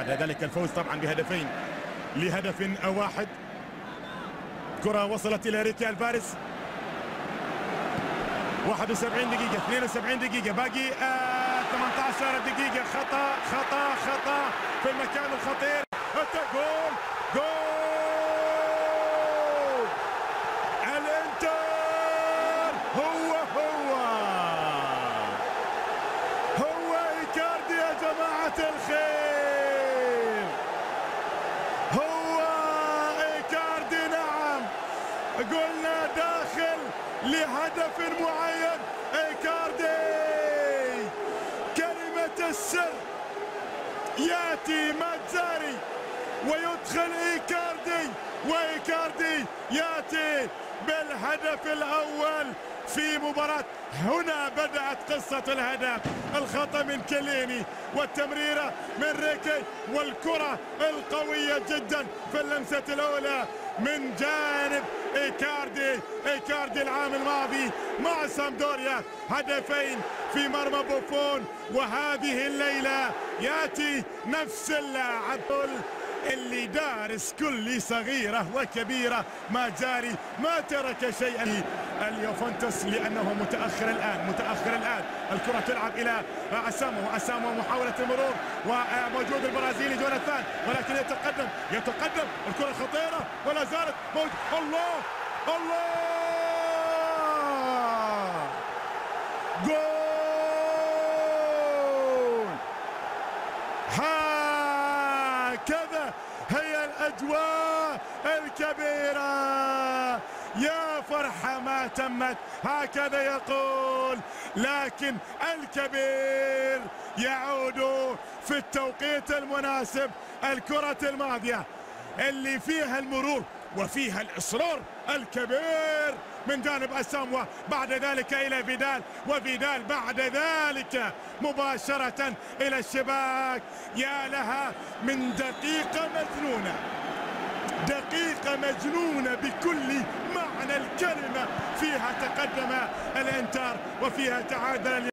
بعد ذلك الفوز طبعا بهدفين لهدف واحد. كرة وصلت إلى ريكي الفاريز. 71 دقيقة 72 دقيقة باقي 18 دقيقة. خطأ خطأ خطأ في المكان الخطير. جول جول الانتر. هو إيكاردي يا جماعة الخير. هو إيكاردي. نعم قلنا داخل لهدف معين. إيكاردي كلمة السر. ياتي ماتزاري ويدخل إيكاردي، وإيكاردي ياتي بالهدف الأول في مباراة. هنا بدأت قصة الهدف. الخطأ من كليني والتمريرة من ريكي والكرة القوية جدا في اللمسة الأولى من جانب إيكاردي. إيكاردي العام الماضي مع سامدوريا هدفين في مرمى بوفون، وهذه الليلة ياتي نفس اللاعب اللي دارس كل صغيرة وكبيرة. ماتزاري ما ترك شيئا. اليوفنتوس لأنه متأخر الآن. الكرة تلعب إلى أسامو محاولة المرور، وموجود البرازيلي جوناثان، ولكن يتقدم الكرة خطيرة ولا زالت موجود. الله جول. هكذا هي الأجواء الكبيرة. يا فرحة ما تمت، هكذا يقول، لكن الكبير يعود في التوقيت المناسب. الكرة الماضية اللي فيها المرور وفيها الإصرار الكبير من جانب أساموا، بعد ذلك إلى فيدال، وفيدال بعد ذلك مباشرة إلى الشباك. يا لها من دقيقة مجنونة بكل معنى الكلمة. فيها تقدم الانتر وفيها تعادل